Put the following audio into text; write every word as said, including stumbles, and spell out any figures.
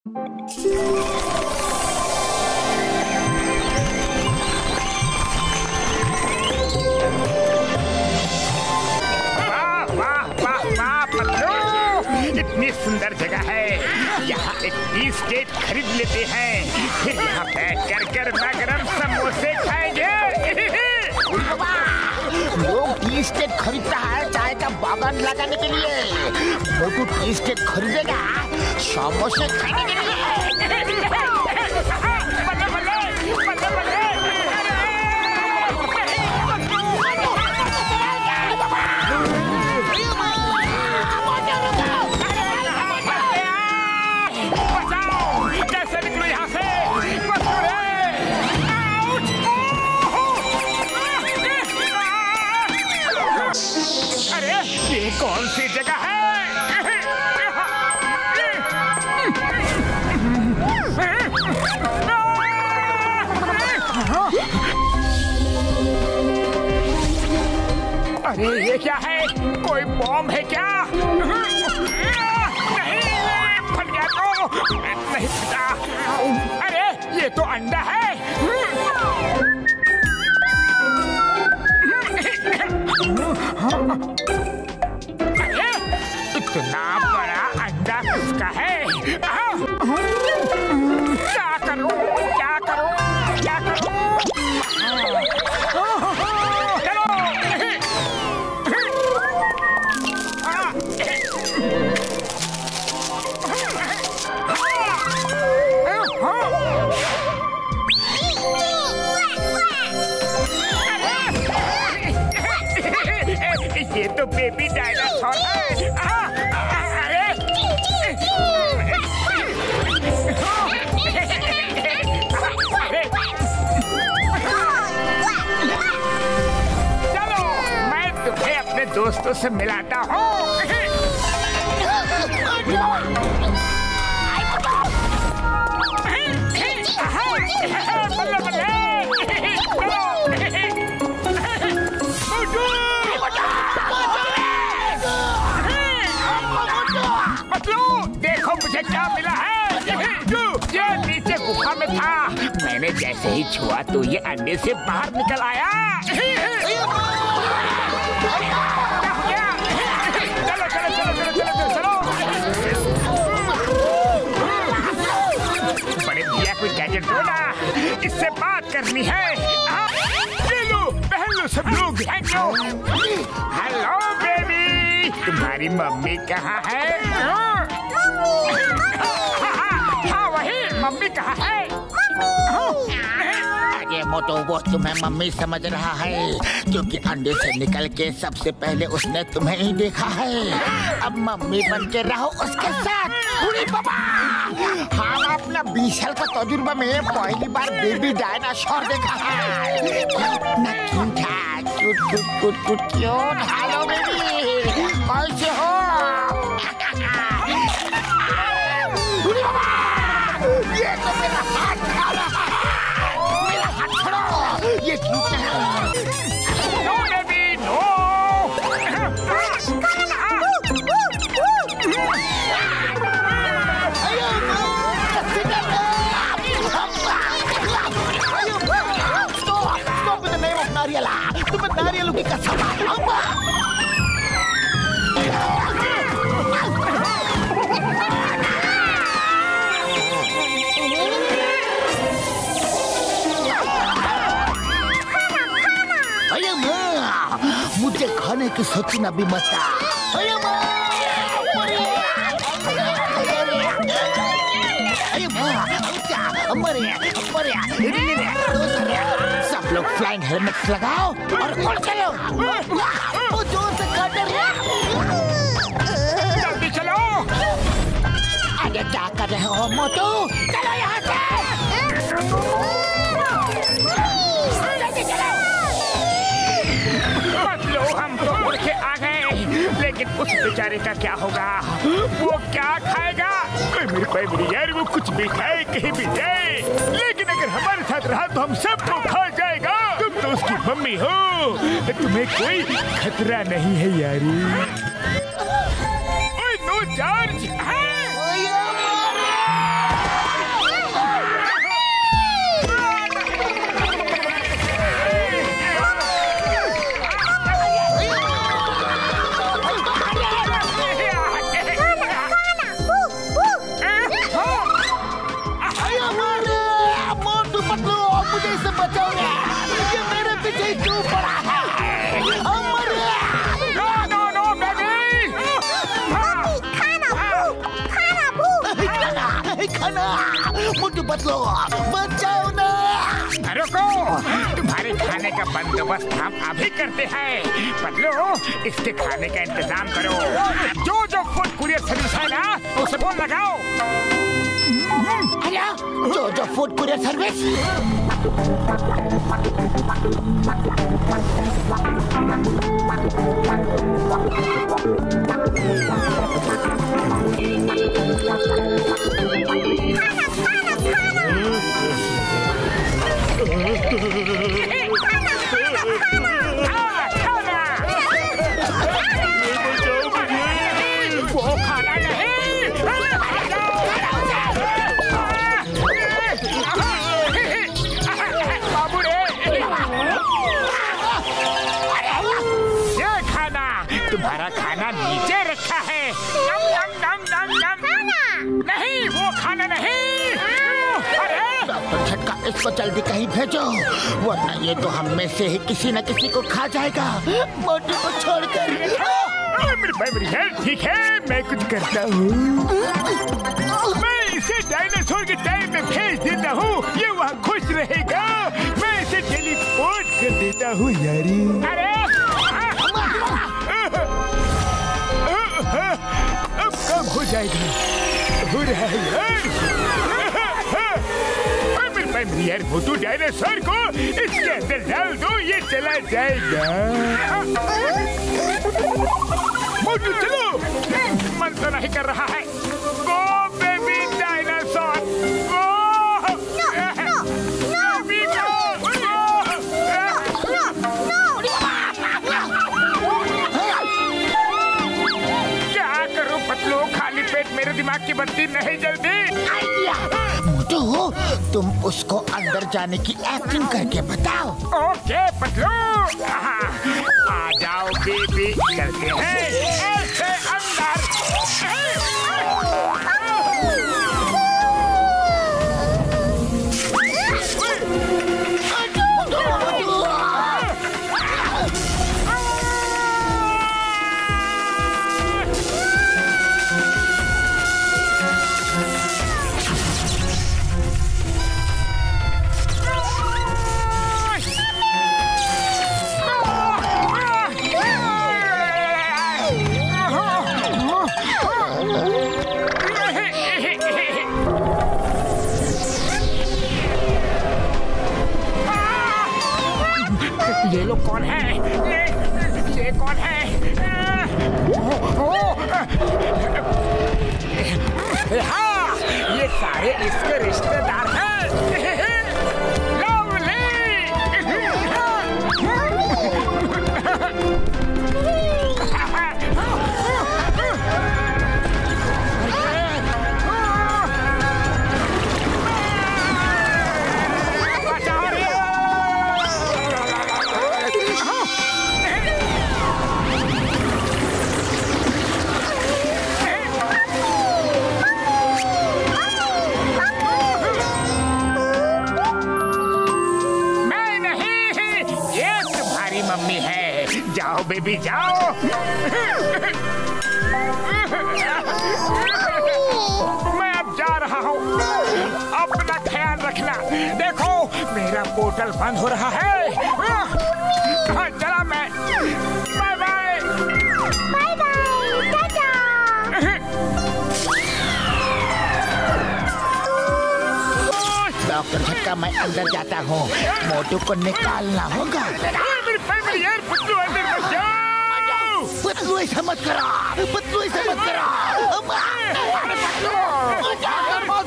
इतनी सुंदर जगह है, यहाँ एक टी स्टेट खरीद लेते हैं, फिर यहाँ बैठ कर गर्मा गर्म समोसे खाएंगे। लोग टी स्टेट खरीदता है चाय का बागान लगाने के लिए, मोटू टी स्टेट खरीदेगा समोसे खाने के लिए। ये कौन सी जगह है? अरे ये क्या है? कोई बॉम्ब है क्या? नहीं, फट गया तो नहीं फटा। अरे ये तो अंडा है। इतना बड़ा अंडा किसका है? क्या करूं? क्या करूं? क्या करूं? चलो। ये तो बेबी डायनासोर है। चलो मैं तुम्हें अपने दोस्तों से मिलाता हूँ। देखो मुझे क्या मिला है। ये नीचे गुफा में था, मैंने जैसे ही छुआ तो ये अंडे से बाहर निकल आया। चलो चलो चलो चलो चलो चलो। बड़े भैया कोई गैजेट दो ना, इससे बात करनी है। चलो पहन लो सब लोग। हेलो बेबी, तुम्हारी मम्मी कहाँ है? हाँ वही, मम्मी कहाँ है? अरे मोटू वो तुम्हें मम्मी समझ रहा है क्योंकि अंडे से निकल के सबसे पहले उसने तुम्हें ही देखा है। अब मम्मी बन के रहो उसके साथ। हाँ अपना बीस साल का तजुर्बा में पहली बार बेबी डायनासोर देखा है। कितना क्यूट है, cute cute cute cute cute. Hello baby, कैसे हो? ये तो मेरा हाथ खा रहा है, मेरा हाथ छोड़ो। ये क्यूट है। No baby no. Stop in the name of Nariela. तुम्हें नारियल की कसम। मुझे खाने की सोचना भी मत। सब लोग फ्लाइंग हेलमेट लगाओ और उड़ चलो। वो जोर से काटे। जल्दी चलो। आगे क्या कर रहे हो मोटू? चलो यहाँ से। जल्दी चलो। लो हम तो उड़ के आ गए, लेकिन उस बेचारे का क्या होगा? वो क्या खाएगा? मेरे भाई मेरी यार वो कुछ भी खाए कहीं भी जाए, लेकिन अगर हमारे साथ रहा तो हम सबको खा जाएगा। तुम तो उसकी मम्मी हो, तुम्हें कोई खतरा नहीं है यारी। ओए नो चार्ज। नहीं खाना। मोटू पतलू बचाओ ना। रुको, तुम्हारे खाने का बंदोबस्त हम अभी करते हैं। पतलू, इसके खाने का इंतजाम करो। जो जो फूड कुरियर सर्विस है ना, उसे फोन लगाओ। हेलो, जो जो फूड कुरियर सर्विस। वो खाना नहीं। बाबू रे, ये खाना तुम्हारा खाना नीचे रखा है। नम नम नम नम नम। नहीं, वो खाना नहीं। अरे डॉक्टर झटका, इसको जल्दी कहीं भेजो, वरना ये तो हम में से ही किसी न किसी को खा जाएगा। मोटू को छोड़कर। मेरे भाई मेरी हेल्थ ठीक है, मैं कुछ करता हूँ। मैं इसे डायनासोर के टाइम में भेज देता हूँ, ये वहाँ खुश रहेगा। मैं इसे टेलीपोर्ट कर देता हूँ यारी। अरे अब काम हो जाएगा। हो रहा है यार। मेरे भाई मेरी यार, मोटू डायनासोर को इसके अंदर डाल दो, ये चला जाएगा। मोटू चलो, मन तो नहीं कर रहा है। Go baby dinosaur, go. Baby go, क्या करूं पतलू, खाली पेट मेरे दिमाग की बत्ती नहीं जलती। मोटू, तुम उसको अंदर जाने की एक्टिंग करके बताओ। ओके पतलू, आ जाओ बेबी, चलते हैं ऐसे अंदर। ये लोग कौन है? ये ये कौन है? हाँ, ये सारे इसके रिश्तेदार हैं। लवली। जाओ बेबी जाओ। मैं अब जा रहा हूँ, अपना ख्याल रखना। देखो मेरा पोर्टल बंद हो रहा है। चला मैं, bye bye. Bye bye, tata. Doctor Jhatka, मैं अंदर जाता हूँ, मोटू को निकालना होगा। यार पतलू अंदर मत जाओ। पतलू ऐसा मत करो, पतलू ऐसा मत करो। अरे पतलू,